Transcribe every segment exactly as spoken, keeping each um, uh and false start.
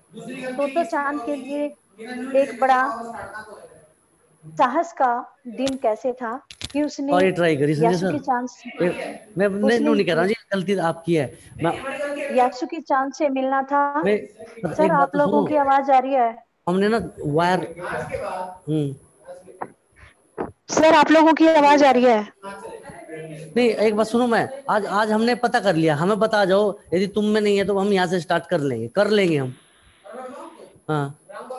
तोतो चान के लिए एक बड़ा साहस का दिन कैसे था कि उसने और ये ट्राई करिए संजय यासुकी सर। चान ये- मैं मैं उसने नो नहीं कह रहा हूँ जी, गलती आपकी है। मैं यासुकी चान से मिलना था। मैं मतलब सर एक बात आप तो लोगों सुनो। की आवाज आ रही है? हमने ना वायर। हम्म। सर आप लोगों की आवाज आ रही है? नहीं, एक बात सुनो। मैं आज आज हमने पता कर लिया, हमें पता आ जाओ, यदि तुम में नहीं है तो हम यहाँ से स्टार्ट कर लेंगे, कर लेंगे हम। हाँ।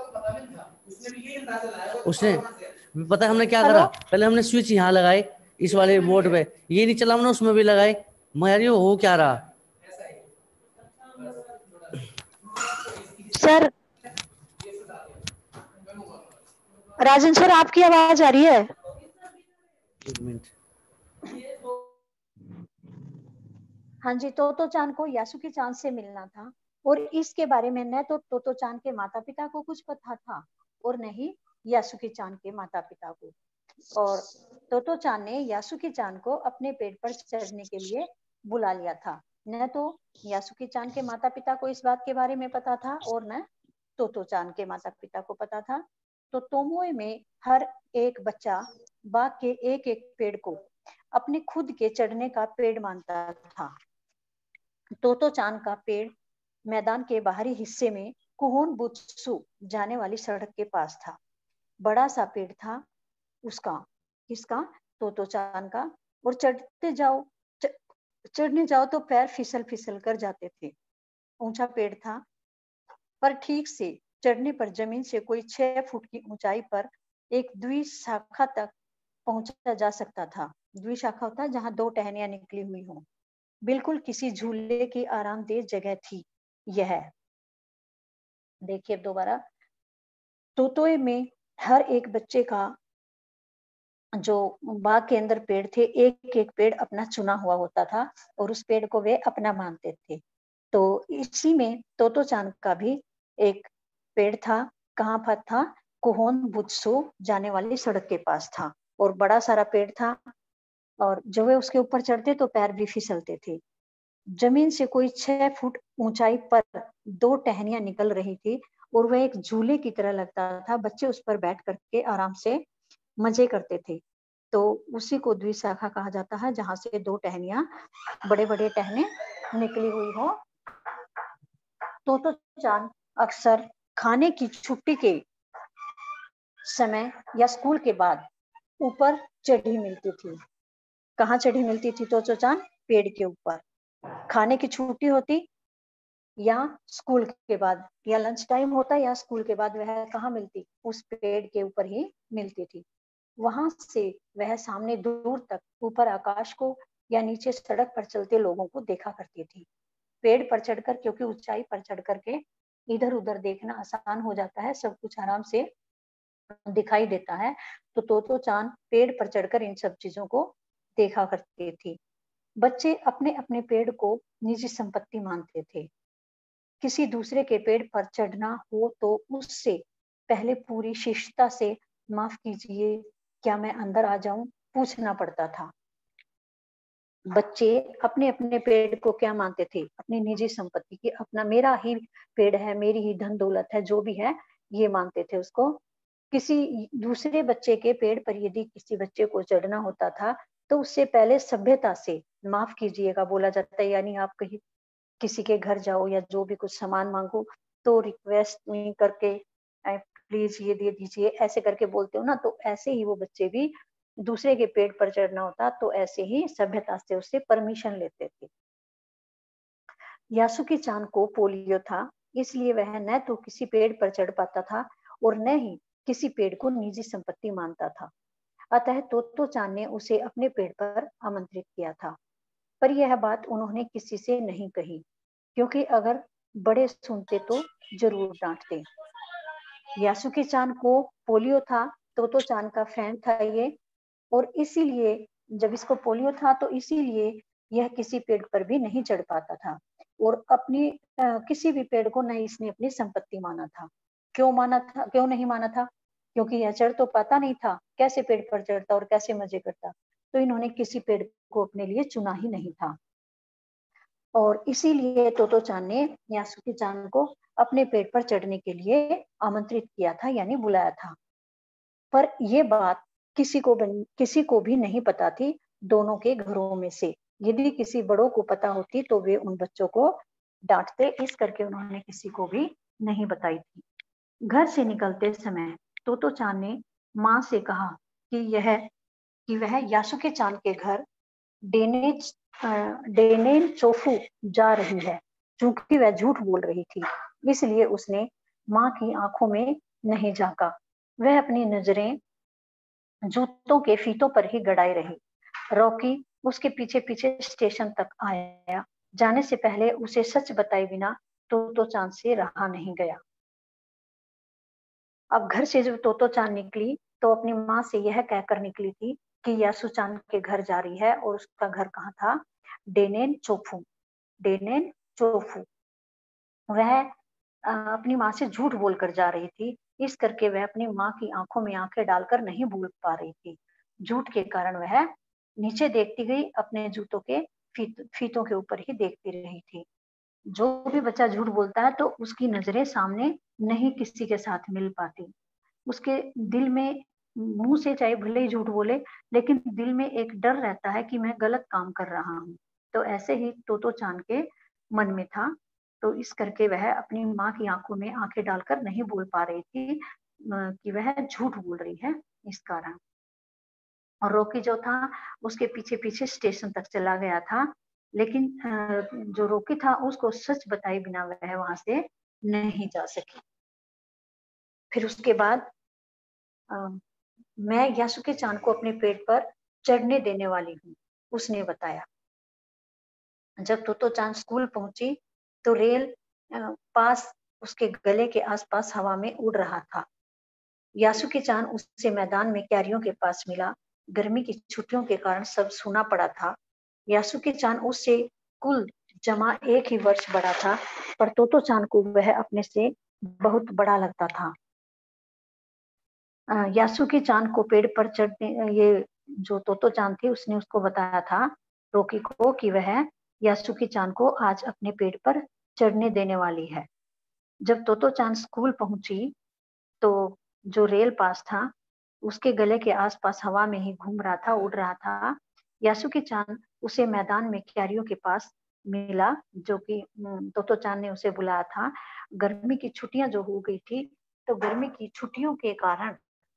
उसने पता है हमने क्या हेलो करा, पहले हमने स्विच यहाँ लगाए इस वाले बोर्ड पे, ये नहीं चला, हमने उसमें भी लगाए। मैं यार ये हो क्या रहा। सर, राजन सर आपकी आवाज आ रही है? एक मिनट। हाँ जी, तोतो चान को यासुकी चान से मिलना था और इसके बारे में न तो तोतो चान के माता पिता को कुछ पता था और न ही यासुकी चान के माता पिता को। और तोतो चान ने यासुकी चान को अपने पेड़ पर चढ़ने के लिए बुला लिया था। न तो यासुकी चान के माता पिता को इस बात के बारे में पता था और न तोतो चान के माता पिता को पता था। तो तोमोए में हर एक बच्चा बाग के एक एक पेड़ को अपने खुद के चढ़ने का पेड़ मानता था। तोतो चान का पेड़ मैदान के बाहरी हिस्से में कुहोन बुत्सु जाने वाली सड़क के पास था। बड़ा सा पेड़ था उसका, किसका? तोतो चान का। और चढ़ते जाओ च, चढ़ने जाओ तो पैर फिसल फिसल कर जाते थे। ऊंचा पेड़ था पर ठीक से चढ़ने पर जमीन से कोई छह फुट की ऊंचाई पर एक द्विशाखा तक पहुंचा जा सकता था। द्विशाखा होता है जहां दो टहनियां निकली हुई हों। बिल्कुल किसी झूले की आरामदेह जगह थी यह। देखिए दोबारा, तोतोए में हर एक बच्चे का जो बाग के अंदर पेड़ थे, एक एक पेड़ अपना चुना हुआ होता था और उस पेड़ को वे अपना मानते थे। तो इसी में तोतो चान का भी एक पेड़ था। कहाँ पर था? कुहोन बुत्सु जाने वाली सड़क के पास था और बड़ा सारा पेड़ था और जब वे उसके ऊपर चढ़ते तो पैर भी फिसलते थे। जमीन से कोई छह फुट ऊंचाई पर दो टहनियां निकल रही थी और वह एक झूले की तरह लगता था। बच्चे उस पर बैठ करके आराम से मजे करते थे। तो उसी को द्विशाखा कहा जाता है जहां से दो टहनियां, बड़े बड़े टहने निकली हुई हो। तोतो चान अक्सर खाने की छुट्टी के समय या स्कूल के बाद ऊपर चढ़ी मिलती थी। कहाँ चढ़ी मिलती थी तोतो चान? पेड़ के ऊपर। खाने की छुट्टी होती या स्कूल के बाद, या लंच टाइम होता या स्कूल के बाद, वह कहाँ मिलती? उस पेड़ के ऊपर ही मिलती थी। वहां से वह सामने दूर तक ऊपर आकाश को या नीचे सड़क पर चलते लोगों को देखा करती थी। पेड़ पर चढ़कर, क्योंकि ऊंचाई पर चढ़ करके इधर उधर देखना आसान हो जाता है, सब कुछ आराम से दिखाई देता है। तो तोतो चान पेड़ पर चढ़कर इन सब चीजों को देखा करती थी। बच्चे अपने अपने पेड़ को निजी संपत्ति मानते थे। किसी दूसरे के पेड़ पर चढ़ना हो तो उससे पहले पूरी शिष्टता से माफ कीजिए, क्या मैं अंदर आ जाऊं, पूछना पड़ता था। बच्चे अपने अपने पेड़ को क्या मानते थे? अपनी निजी संपत्ति की, अपना मेरा ही पेड़ है, मेरी ही धन दौलत है, जो भी है ये मानते थे उसको। किसी दूसरे बच्चे के पेड़ पर यदि किसी बच्चे को चढ़ना होता था तो उससे पहले सभ्यता से माफ कीजिएगा बोला जाता है। यानी आप कहीं किसी के घर जाओ या जो भी कुछ सामान मांगो तो रिक्वेस्ट नहीं करके प्लीज ये दे दीजिए ऐसे करके बोलते हो ना, तो ऐसे ही वो बच्चे भी दूसरे के पेड़ पर चढ़ना होता तो ऐसे ही सभ्यता से उससे परमिशन लेते थे। यासुकी चान को पोलियो था, इसलिए वह न तो किसी पेड़ पर चढ़ पाता था और न ही किसी पेड़ को निजी संपत्ति मानता था। अतः तोतो चान ने उसे अपने पेड़ पर आमंत्रित किया था, पर यह बात उन्होंने किसी से नहीं कही, क्योंकि अगर बड़े सुनते तो जरूर डांटते। यासुकी चान को पोलियो था, तोतो चान का फ्रेंड था ये, और इसीलिए जब इसको पोलियो था तो इसीलिए यह किसी पेड़ पर भी नहीं चढ़ पाता था और अपनी आ, किसी भी पेड़ को नहीं इसने अपनी संपत्ति माना था। क्यों माना था? क्यों नहीं माना था? क्योंकि यह चढ़ तो पाता नहीं था, कैसे पेड़ पर चढ़ता और कैसे मजे करता। तो इन्होंने किसी पेड़ को अपने लिए चुना ही नहीं था। और इसीलिए तोतो चान ने यासुकी चान को अपने पेड़ पर चढ़ने के लिए आमंत्रित किया था, यानी बुलाया था। पर ये बात किसी को बन, किसी को भी नहीं पता थी दोनों के घरों में से। यदि किसी बड़ों को पता होती तो वे उन बच्चों को डांटते, इस करके उन्होंने किसी को भी नहीं बताई थी। घर से निकलते समय तोतो चान ने माँ से कहा कि यह कि वह यासुके चान के घर डेने डेनेन चोफू जा रही है। चूंकि वह झूठ बोल रही थी, इसलिए उसने माँ की आंखों में नहीं झांका। वह अपनी नजरें जूतों के फीतों पर ही गड़ाई रही। रॉकी उसके पीछे पीछे स्टेशन तक आया। जाने से पहले उसे सच बताए बिना तोतो चान से रहा नहीं गया। अब घर से जब तोतो चान निकली तो अपनी माँ से यह कहकर निकली थी कि यासु चान के घर जा रही है, और उसका घर कहाँ था? डेनेन चोफू। डेनेन चोफू। वह अपनी माँ से झूठ बोलकर जा रही थी, इस करके वह अपनी माँ की आंखों में आंखें डालकर नहीं भूल पा रही थी। झूठ के कारण वह नीचे देखती गई, अपने जूतों के फीत, फीतों के ऊपर ही देखती रही थी। जो भी बच्चा झूठ बोलता है तो उसकी नजरें सामने नहीं किसी के साथ मिल पाती। उसके दिल में, मुंह से चाहे भले ही झूठ बोले, लेकिन दिल में एक डर रहता है कि मैं गलत काम कर रहा हूँ। तो ऐसे ही तोतो चान के मन में था। तो इस करके वह अपनी माँ की आंखों में आंखें डालकर नहीं बोल पा रही थी कि वह झूठ बोल रही है, इस कारण। और रॉकी जो था उसके पीछे पीछे स्टेशन तक चला गया था, लेकिन जो रॉकी था उसको सच बताए बिना वह वहां से नहीं जा सकी। फिर उसके बाद आ, मैं यासुके चान को अपने पेट पर चढ़ने देने वाली हूँ, उसने बताया। जब तोतो चान स्कूल पहुंची तो रेल पास उसके गले के आसपास हवा में उड़ रहा था। यासुके चान उसे मैदान में क्यारियों के पास मिला। गर्मी की छुट्टियों के कारण सब सूना पड़ा था। यासुके चान उससे कुल जमा एक ही वर्ष बड़ा था, पर तोतो चान को वह अपने से बहुत बड़ा लगता था। यासुके चान को पेड़ पर चढ़ने, ये जो तोतो चान थी उसने उसको बताया था रोकी को कि वह यासुके चान को आज अपने पेड़ पर चढ़ने देने वाली है। जब तोतो चान स्कूल पहुंची तो जो रेल पास था उसके गले के आसपास हवा में ही घूम रहा था, उड़ रहा था। यासुके चान उसे मैदान में क्यारियों के पास मिला, जो कि तोतो चान ने उसे बुलाया था। गर्मी की छुट्टियां जो हो गई थी, तो गर्मी की छुट्टियों के कारण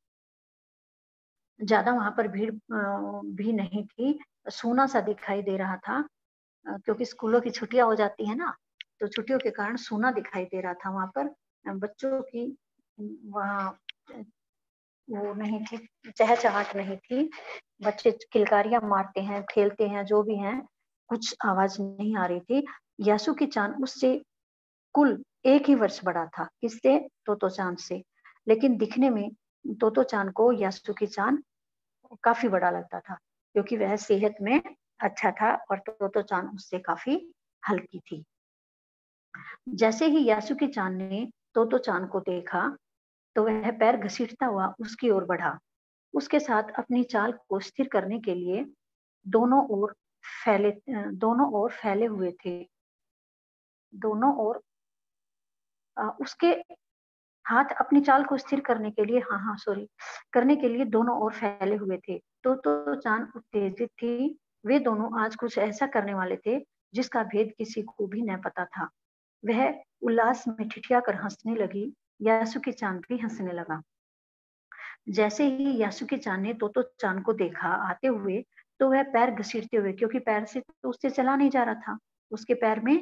ज्यादा वहां पर भीड़ भी नहीं थी, सूना सा दिखाई दे रहा था, क्योंकि स्कूलों की छुट्टियां हो जाती है ना, तो छुट्टियों के कारण सूना दिखाई दे रहा था वहां पर। बच्चों की वहाँ वो नहीं थी, चहचहाट नहीं थी। बच्चे किलकारियां मारते हैं, खेलते हैं, जो भी हैं, कुछ आवाज नहीं आ रही थी। यासुके चान उससे कुल एक ही वर्ष बड़ा था। किससे? तोतो चान से। लेकिन दिखने में तोतो चान को यासुके चान काफी बड़ा लगता था, क्योंकि वह सेहत में अच्छा था और तोतो चान उससे काफी हल्की थी। जैसे ही यासुके चान ने तोतो चान को देखा तो वह पैर घसीटता हुआ उसकी ओर बढ़ा। उसके साथ अपनी चाल को स्थिर करने के लिए दोनों ओर फैले दोनों ओर फैले हुए थे। दोनों ओर उसके हाथ अपनी चाल को स्थिर करने के लिए हाँ हाँ सॉरी करने के लिए दोनों ओर फैले हुए थे। तो तो चान उत्तेजित थी। वे दोनों आज कुछ ऐसा करने वाले थे जिसका भेद किसी को भी न पता था। वह उल्लास में ठिठियाकर हंसने लगी। यासुके चान भी हंसने लगा। जैसे ही यासुके चान ने तोतो चान को देखा आते हुए, तो वह पैर घसीटते हुए, क्योंकि पैर से तो उससे चला नहीं जा रहा था, उसके पैर में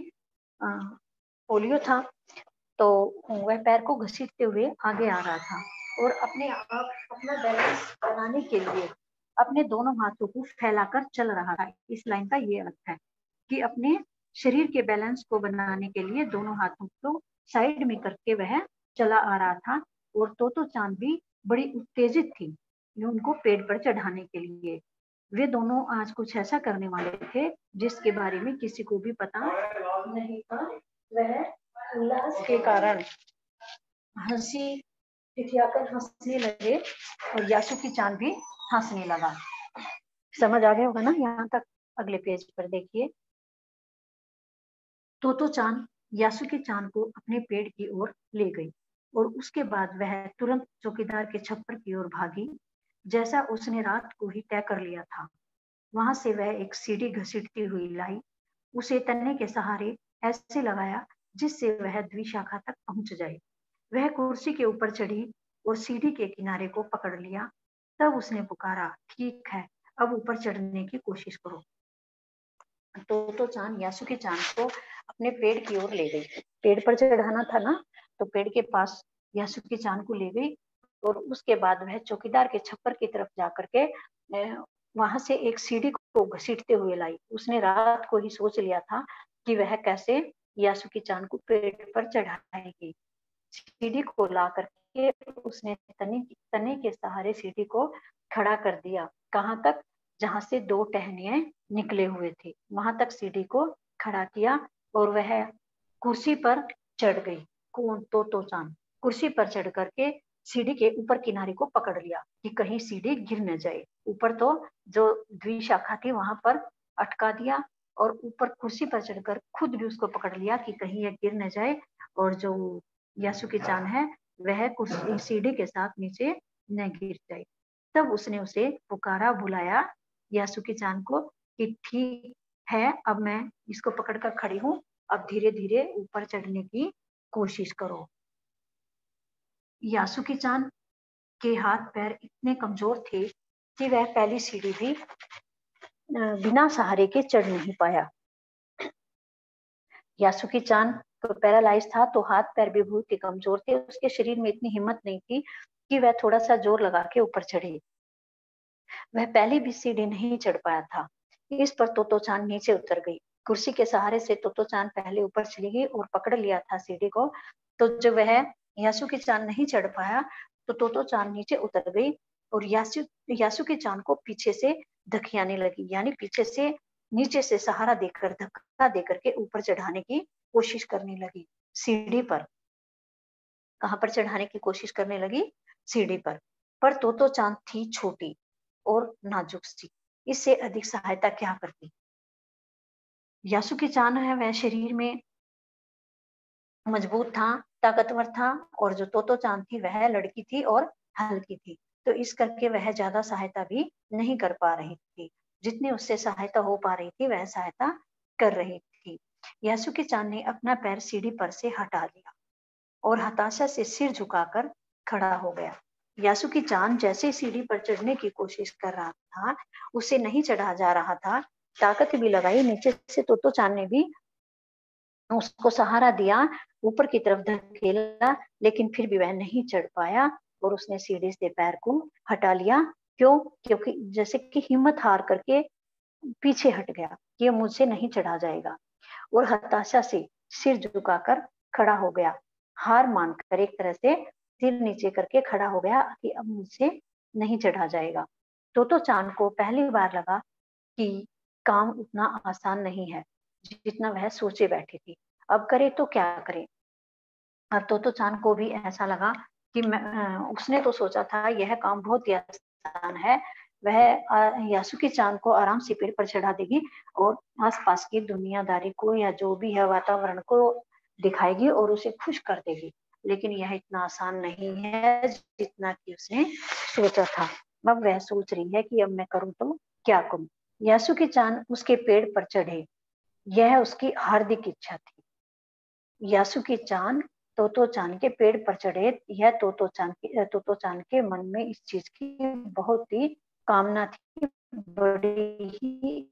पोलियो था, तो वह पैर को घसीटते हुए आगे आ रहा था और अपने आप अपना बैलेंस बनाने के लिए अपने दोनों हाथों को फैलाकर चल रहा था। इस लाइन का ये अर्थ है कि अपने शरीर के बैलेंस को बनाने के लिए दोनों हाथों को साइड में करके वह चला आ रहा था। और तोतो चान भी बड़ी उत्तेजित थी उनको पेड़ पर चढ़ाने के लिए। वे दोनों आज कुछ ऐसा करने वाले थे जिसके बारे में किसी को भी पता नहीं था। वह उल्लास के कारण हंसी ठिठियाकर हंसने लगे और यासुके चान भी हंसने लगा। समझ आ गया होगा ना यहाँ तक? अगले पेज पर देखिए। तोतो चान यासुकी चान को अपने पेड़ की ओर ले गई और उसके बाद वह तुरंत चौकीदार के छप्पर की ओर भागी, जैसा उसने रात को ही तय कर लिया था। वहां से वह एक सीढ़ी घसीटती हुई लाई, उसे तन्ने के सहारे ऐसे लगाया जिससे वह द्विशाखा तक पहुंच जाए। वह कुर्सी के ऊपर चढ़ी और सीढ़ी के किनारे को पकड़ लिया। तब उसने पुकारा, ठीक है, अब ऊपर चढ़ने की कोशिश करो। तोतो चान यासुकी चान को अपने पेड़ की ओर ले गई। पेड़ पर चढ़ाना था ना, तो पेड़ के पास यासुकी चान को ले गई और उसके बाद वह चौकीदार के छप्पर की तरफ जाकर के वहां से एक सीढ़ी को घसीटते हुए लाई। उसने रात को ही सोच लिया था कि वह कैसे यासुकी चान को पेड़ पर चढ़ाएगी। सीढ़ी को ला करके उसने तने तने के सहारे सीढ़ी को खड़ा कर दिया। कहाँ तक? जहां से दो टहनियां निकले हुए थे, वहां तक सीढ़ी को खड़ा किया और वह कुर्सी पर चढ़ गई। कौन? तोतो चान कुर्सी पर चढ़ करके सीढ़ी के ऊपर किनारे को पकड़ लिया कि कहीं सीढ़ी गिर न जाए। ऊपर तो जो द्विशाखा थी वहां पर अटका दिया और ऊपर कुर्सी पर चढ़कर खुद भी उसको पकड़ लिया कि कहीं यह गिर न जाए और जो यासुकी चान है वह कुर्सी सीढ़ी के साथ नीचे न गिर जाए। तब उसने उसे पुकारा, बुलाया यासुकी चान को कि ठीक है, अब मैं इसको पकड़कर खड़ी हूँ, अब धीरे धीरे ऊपर चढ़ने की कोशिश करो। यासुकी चान के हाथ पैर इतने कमजोर थे कि वह पहली सीढ़ी भी बिना सहारे के चढ़ नहीं पाया। यासुकी चान तो पैरालाइज था, तो हाथ पैर भी बहुत ही कमजोर थे। उसके शरीर में इतनी हिम्मत नहीं थी कि वह थोड़ा सा जोर लगा के ऊपर चढ़े। वह पहली भी सीढ़ी नहीं चढ़ पाया था। इस पर तोतो चान नीचे उतर गई। कुर्सी के सहारे से तोतो चान पहले ऊपर चली गई और पकड़ लिया था सीढ़ी को। तो जब वह यासुकी चान नहीं चढ़ पाया तो तोतो चान नीचे उतर गई और यासु यासुकी चान को पीछे से धकियाने लगी, यानी पीछे से नीचे से सहारा देकर धक्का देकर के ऊपर चढ़ाने की कोशिश करने लगी सीढ़ी पर। कहां पर चढ़ाने की कोशिश करने लगी? सीढ़ी पर। पर तोतो चान थी छोटी और नाजुक सी, इससे अधिक सहायता क्या करती। यासुकी चान है वह शरीर में मजबूत था, ताकतवर था, और जो तोतो चान थी वह लड़की थी और हल्की थी, तो इस करके वह ज्यादा सहायता भी नहीं कर पा रही थी। जितनी उससे सहायता हो पा रही थी वह सहायता कर रही थी। यासुकी चान ने अपना पैर सीढ़ी पर से हटा लिया और हताशा से सिर झुकाकर खड़ा हो गया। यासुकी चान जैसे सीढ़ी पर चढ़ने की कोशिश कर रहा था, उसे नहीं चढ़ा जा रहा था। ताकत भी लगाई, नीचे से तोतो चान ने भी उसको सहारा दिया, ऊपर की तरफ धकेला, लेकिन फिर भी वह नहीं चढ़ पाया और उसने सीढ़ी से पैर को हटा लिया। क्यों? क्योंकि जैसे कि हिम्मत हार करके पीछे हट गया कि ये मुझसे नहीं चढ़ा जाएगा, और हताशा से सिर झुकाकर खड़ा हो गया। हार मानकर एक तरह से सिर नीचे करके खड़ा हो गया कि अब मुझसे नहीं चढ़ा जाएगा। तोतो चान को पहली बार लगा कि काम उतना आसान नहीं है जितना वह सोचे बैठी थी। अब करे तो क्या करे। अब तोतो चान को भी ऐसा लगा कि मैं, उसने तो सोचा था यह काम बहुत ही आसान है, वह यासुकी चान को आराम से पेड़ पर चढ़ा देगी और आसपास की दुनियादारी को या जो भी है वातावरण को दिखाएगी और उसे खुश कर देगी। लेकिन यह इतना आसान नहीं है जितना कि उसने सोचा था। अब वह सोच रही है कि अब मैं करूं तो क्या करूं। यासुकी चान उसके पेड़ पर चढ़े, यह उसकी हार्दिक इच्छा थी। यासुकी चान तोतो चान के पेड़ पर चढ़े, यह तोतो चान की तोतो चान के मन में इस चीज की बहुत ही कामना थी, बड़ी ही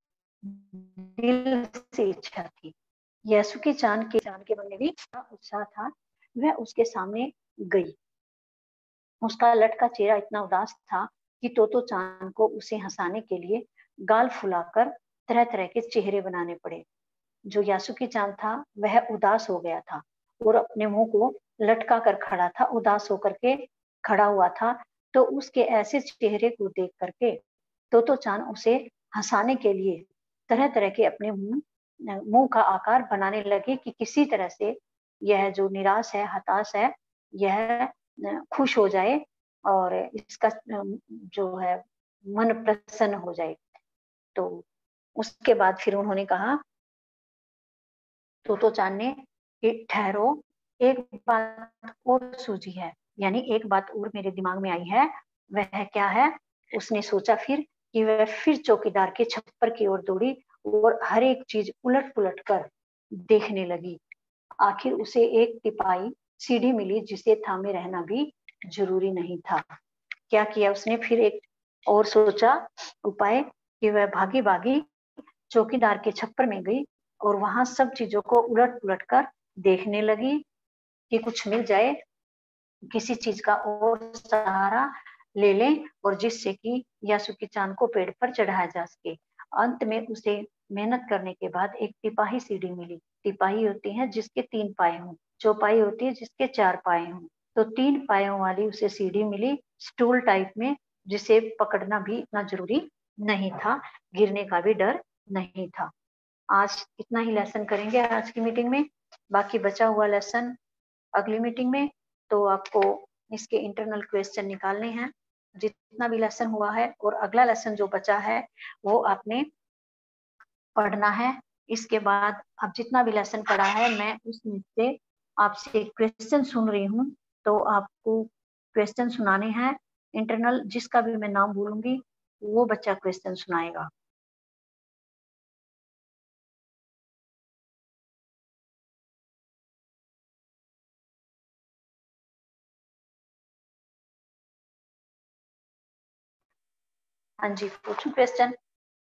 दिल से इच्छा थी। यासुकी चान के चान के मन में भी उत्साह था। वह उसके सामने गई। उसका लटका चेहरा इतना उदास था कि तोतो चान को उसे हंसाने के लिए गाल फुलाकर तरह तरह के चेहरे बनाने पड़े। जो यासुकी चान था वह उदास हो गया था और अपने मुंह को लटका कर खड़ा था, उदास होकर के खड़ा हुआ था। तो उसके ऐसे चेहरे को देख करके तोतो चान उसे हंसाने के लिए तरह तरह के अपने मुंह मुंह का आकार बनाने लगे कि किसी तरह से यह जो निराश है, हताश है, यह खुश हो जाए और इसका जो है मन प्रसन्न हो जाए। तो उसके बाद फिर उन्होंने कहा तोतो चान ने कि ठहरो, एक बात और सूझी है, यानी एक बात और मेरे दिमाग में आई है। वह क्या है? उसने सोचा फिर कि वह फिर चौकीदार के छप्पर की ओर दौड़ी और हर एक चीज उलट पुलट कर देखने लगी। आखिर उसे एक टिपाई सीढ़ी मिली जिसे थामे रहना भी जरूरी नहीं था। क्या किया उसने? फिर एक और सोचा उपाय कि वह भागी भागी चौकीदार के छप्पर में गई और वहां सब चीजों को उलट पुलट कर देखने लगी कि कुछ मिल जाए, किसी चीज का और सहारा ले लें और जिससे कि यासुकी चान को पेड़ पर चढ़ाया जा सके। अंत में उसे मेहनत करने के बाद एक तिपाही सीढ़ी मिली। तिपाही होती है जिसके तीन पाए हों, चौपाई होती है जिसके चार पाए हों। तो तीन पायों वाली उसे सीढ़ी मिली, स्टूल टाइप में, जिसे पकड़ना भी इतना जरूरी नहीं था, गिरने का भी डर नहीं था। आज इतना ही लेसन करेंगे आज की मीटिंग में। बाकी बचा हुआ लेसन अगली मीटिंग में। तो आपको इसके इंटरनल क्वेश्चन निकालने हैं जितना भी लेसन हुआ है, और अगला लेसन जो बचा है वो आपने पढ़ना है। इसके बाद अब जितना भी लेसन पढ़ा है मैं उसमें से आपसे क्वेश्चन सुन रही हूँ, तो आपको क्वेश्चन सुनाने हैं। इंटरनल जिसका भी मैं नाम बोलूंगी वो बच्चा क्वेश्चन सुनाएगा। हाँ जी, पूछूं क्वेश्चन?